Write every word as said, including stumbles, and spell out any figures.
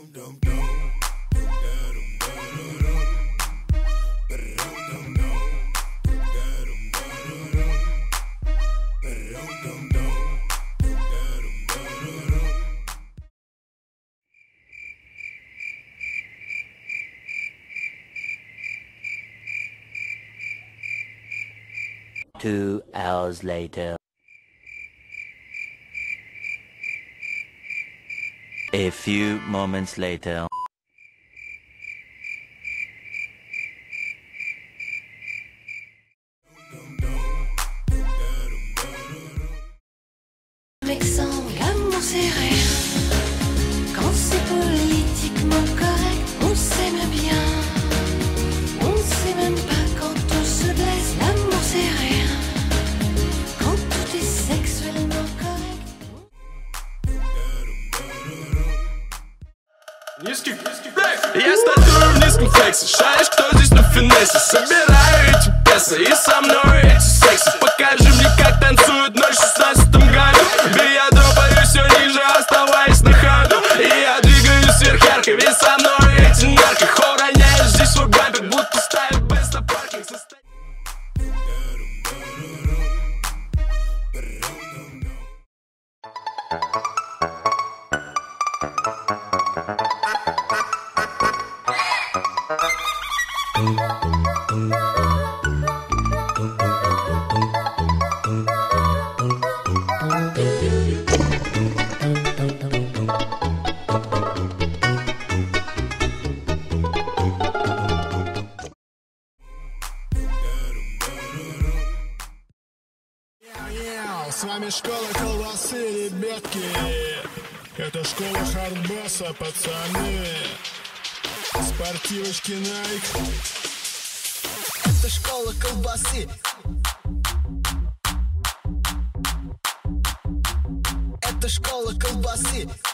Two hours later. A few moments later. Alexandre, l'amour c'est rien. Quand c'est politiquement correct, on s'aime bien. On sait même pas quand on se blesse, l'amour c'est rien. Quand tout est sexuellement correct. Низкий я стартую в низком флексе. Шаришь, кто здесь на финессе. Собираю эти песо и со мной эти секси. Покажи мне, как танцуют ночь в шестнадцатом году. И я дропаю все ниже, оставаясь на ходу. И я двигаюсь сверхярко, ведь со мной эти нарко. Хороняешь здесь свой бампер, будто ставят бест на паркинг. С вами школа колбасы, ребятки. Это школа хардбаса, пацаны. Спортивочки Nike. Это школа колбасы. Это школа колбасы.